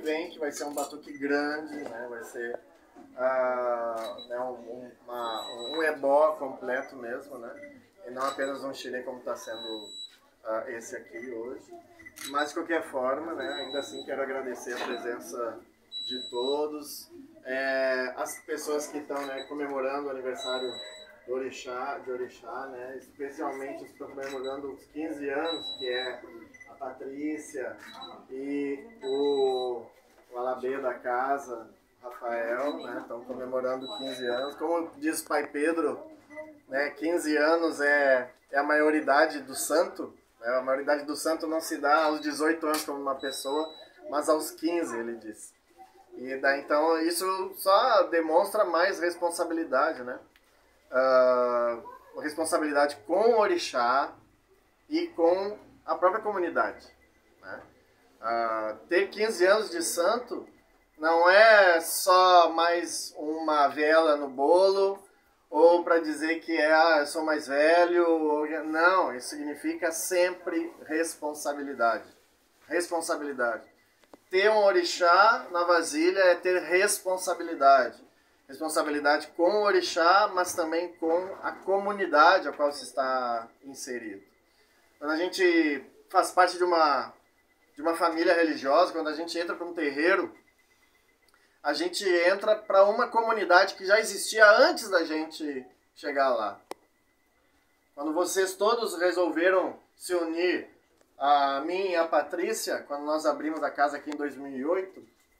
vem, que vai ser um batuque grande, né? Vai ser né, um ebó completo mesmo, né? E não apenas um xirê como está sendo esse aqui hoje. Mas de qualquer forma, né, ainda assim quero agradecer a presença de todos, as pessoas que estão, né, comemorando o aniversário de Orixá, né, especialmente os que estão comemorando os 15 anos, que é a Patrícia e o Alabê da casa, Rafael, né, estão comemorando 15 anos. Como diz o pai Pedro, né, 15 anos é a maioridade do santo. A maioridade do santo não se dá aos 18 anos como uma pessoa, mas aos 15, ele diz. E daí, então, isso só demonstra mais responsabilidade, né? Responsabilidade com o orixá e com a própria comunidade, né? Ter 15 anos de santo não é só mais uma vela no bolo, ou para dizer que eu sou mais velho. Não, isso significa sempre responsabilidade. Responsabilidade. Ter um orixá na vasilha é ter responsabilidade. Responsabilidade com o orixá, mas também com a comunidade a qual se está inserido. Quando a gente faz parte de uma família religiosa, quando a gente entra para um terreiro, a gente entra para uma comunidade que já existia antes da gente chegar lá. Quando vocês todos resolveram se unir, a mim e a Patrícia, quando nós abrimos a casa aqui em 2008,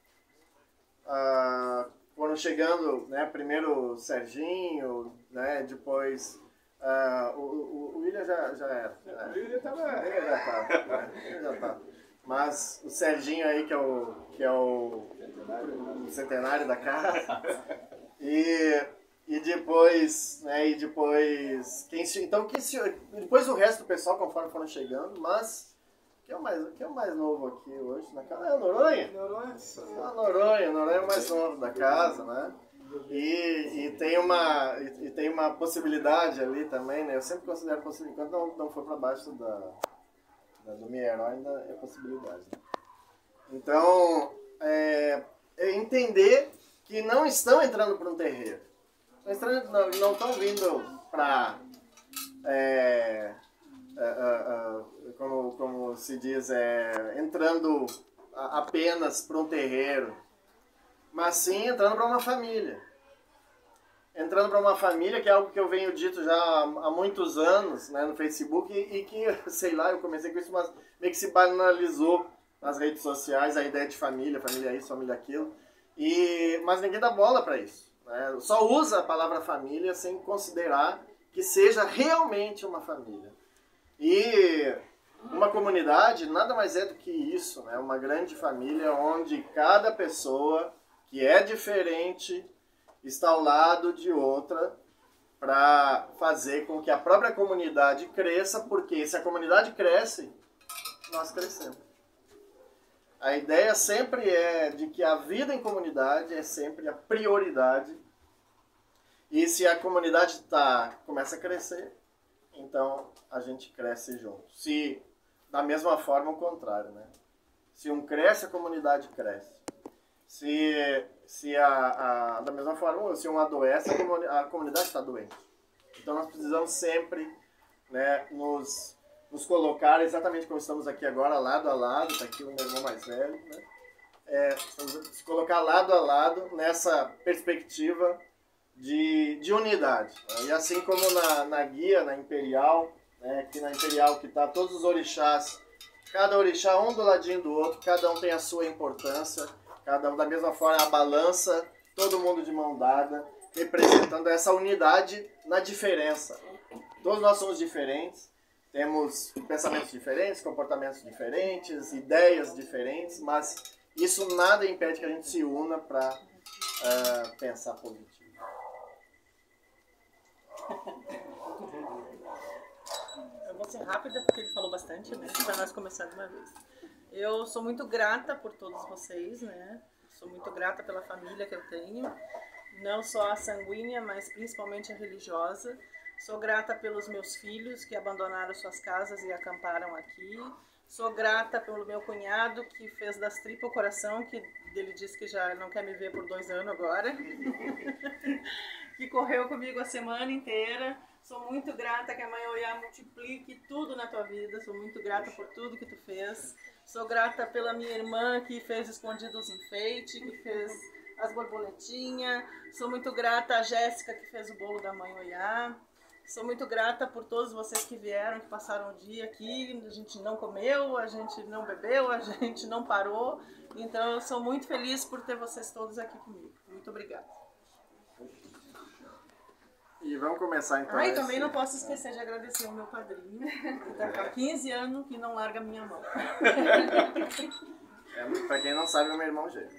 foram chegando, né, primeiro o Serginho, né, depois o William já era. O William já tá. Mas o Serginho aí, que é o centenário da casa. E depois, né, depois o resto do pessoal, conforme foram chegando, mas quem é o mais novo aqui hoje na casa? É a Noronha. A Noronha é o mais novo da casa, né? E tem uma possibilidade ali também, né? Eu sempre considero possibilidade, enquanto não for para baixo do meu herói, ainda é possibilidade, né? Então, entender que não estão entrando para um terreiro. Não estão vindo para, como se diz, entrando apenas para um terreiro, mas sim entrando para uma família. Entrando para uma família, que é algo que eu venho dito já há muitos anos, né, no Facebook, e que, sei lá, eu comecei com isso, mas meio que se banalizou nas redes sociais, a ideia de família isso, família aquilo, mas ninguém dá bola para isso, né? Só usa a palavra família sem considerar que seja realmente uma família. E uma comunidade nada mais é do que isso, né? Uma grande família onde cada pessoa que é diferente está ao lado de outra para fazer com que a própria comunidade cresça, porque se a comunidade cresce, nós crescemos. A ideia sempre é de que a vida em comunidade é sempre a prioridade, e se a comunidade começa a crescer, então a gente cresce junto. Se da mesma forma o contrário, né? Se um cresce, a comunidade cresce. Da mesma forma, se um adoece, a comunidade está doente. Então nós precisamos sempre, né, nos colocar exatamente como estamos aqui agora, lado a lado. Está aqui o meu irmão mais velho, né? Se colocar lado a lado nessa perspectiva de unidade. E assim como na guia, na Imperial, né, aqui na Imperial que está todos os orixás, cada orixá um do ladinho do outro, cada um tem a sua importância, cada um da mesma forma a balança, todo mundo de mão dada, representando essa unidade na diferença. Todos nós somos diferentes, temos pensamentos diferentes, comportamentos diferentes, ideias diferentes, mas isso nada impede que a gente se una para pensar positivo. Eu vou ser rápida porque ele falou bastante, né? Para nós começar de uma vez. Eu sou muito grata por todos vocês, né? Sou muito grata pela família que eu tenho, não só a sanguínea, mas principalmente a religiosa. Sou grata pelos meus filhos que abandonaram suas casas e acamparam aqui. Sou grata pelo meu cunhado, que fez das tripas o coração, que ele disse que já não quer me ver por 2 anos agora. Que correu comigo a semana inteira. Sou muito grata que a Mãe Oiá multiplique tudo na tua vida. Sou muito grata por tudo que tu fez. Sou grata pela minha irmã que fez escondido os enfeites, que fez as borboletinhas. Sou muito grata a Jéssica que fez o bolo da Mãe Oiá. Sou muito grata por todos vocês que vieram, que passaram o dia aqui. A gente não comeu, a gente não bebeu, a gente não parou. Então eu sou muito feliz por ter vocês todos aqui comigo. Muito obrigada. E vamos começar então. Ah, e também não posso esquecer de agradecer ao meu padrinho, que está há 15 anos que não larga a minha mão. Pra quem não sabe, é meu irmão gêmeo.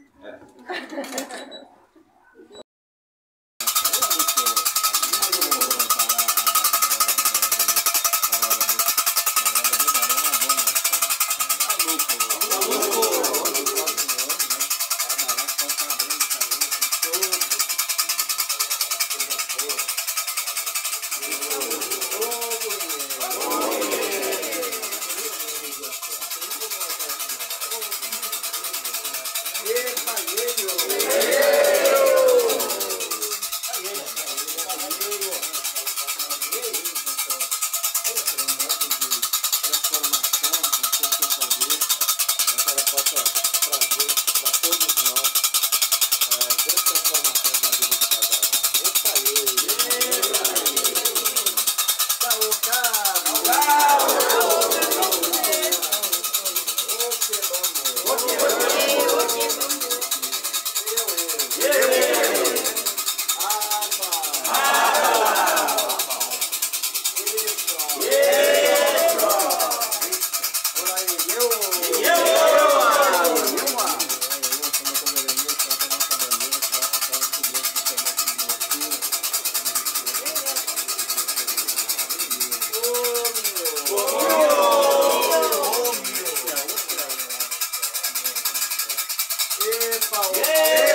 Epa!